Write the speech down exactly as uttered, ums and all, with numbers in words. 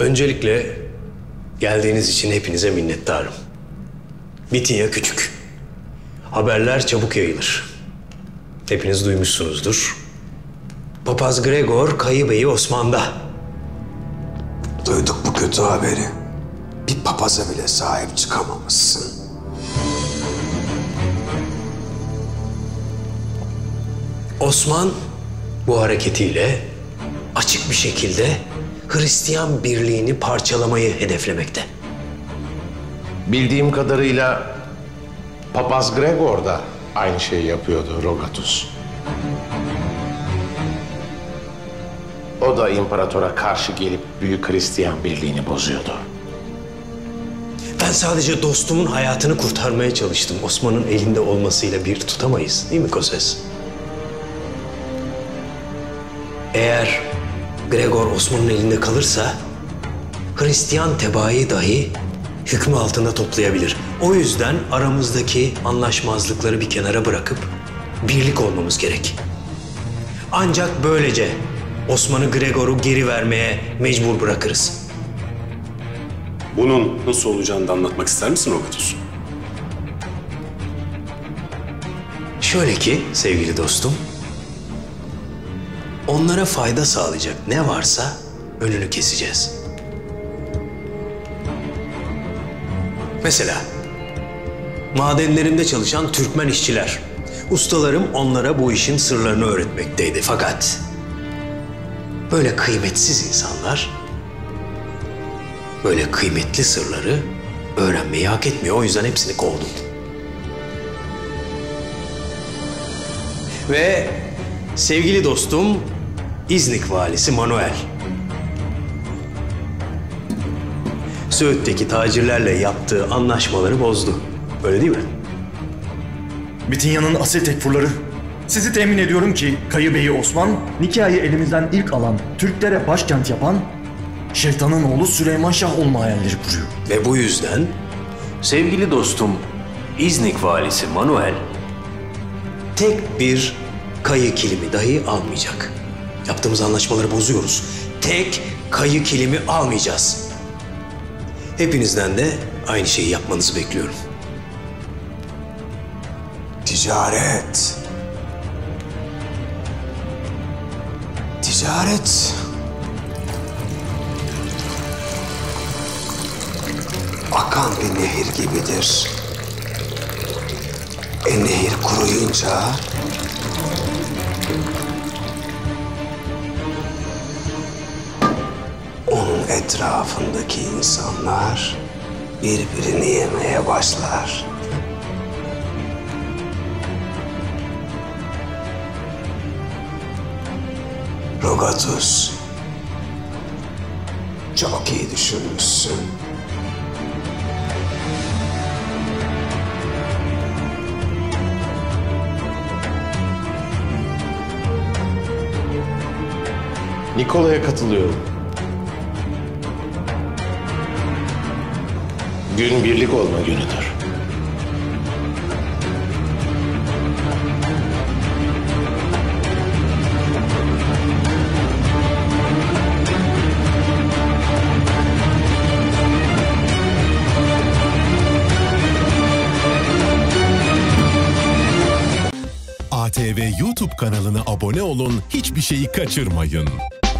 Öncelikle geldiğiniz için hepinize minnettarım. Bitinya küçük. Haberler çabuk yayılır. Hepiniz duymuşsunuzdur. Papaz Gregor Kayıbeyi Osman'da. Duyduk bu kötü haberi. Bir papaza bile sahip çıkamamışsın. Osman bu hareketiyle açık bir şekilde Hristiyan birliğini parçalamayı hedeflemekte. Bildiğim kadarıyla Papaz Gregor da aynı şeyi yapıyordu Rogatus. O da imparatora karşı gelip Büyük Hristiyan Birliği'ni bozuyordu. Ben sadece dostumun hayatını kurtarmaya çalıştım. Osman'ın elinde olmasıyla bir tutamayız, değil mi Koses? Eğer Gregor Osman'ın elinde kalırsa Hristiyan tebaayı dahi hükmü altında toplayabilir. O yüzden aramızdaki anlaşmazlıkları bir kenara bırakıp birlik olmamız gerek. Ancak böylece Osman'ı Gregor'u geri vermeye mecbur bırakırız. Bunun nasıl olacağını da anlatmak ister misin Rogatus? Şöyle ki sevgili dostum, onlara fayda sağlayacak ne varsa önünü keseceğiz. Mesela madenlerimde çalışan Türkmen işçiler. Ustalarım onlara bu işin sırlarını öğretmekteydi. Fakat böyle kıymetsiz insanlar böyle kıymetli sırları öğrenmeyi hak etmiyor. O yüzden hepsini kovdum. Ve sevgili dostum İznik valisi Manuel. Söğüt'teki tacirlerle yaptığı anlaşmaları bozdu. Öyle değil mi? Bitinya'nın asil tekfurları. Sizi temin ediyorum ki Kayıbeyi Osman, Nikya'yı elimizden ilk alan, Türklere başkent yapan, şeytanın oğlu Süleyman Şah olma hayalleri kuruyor. Ve bu yüzden sevgili dostum İznik valisi Manuel tek bir kayı kilimi dahi almayacak. Yaptığımız anlaşmaları bozuyoruz. Tek kayı kilimi almayacağız. Hepinizden de aynı şeyi yapmanızı bekliyorum. Ticaret. Ticaret. Akan bir nehir gibidir. E nehir kuruyunca onun etrafındaki insanlar birbirini yemeye başlar. Rogatus, çok iyi düşünmüşsün. Nikola'ya katılıyorum. Gün birlik olma günüdür. A T V YouTube kanalına abone olun, hiçbir şeyi kaçırmayın.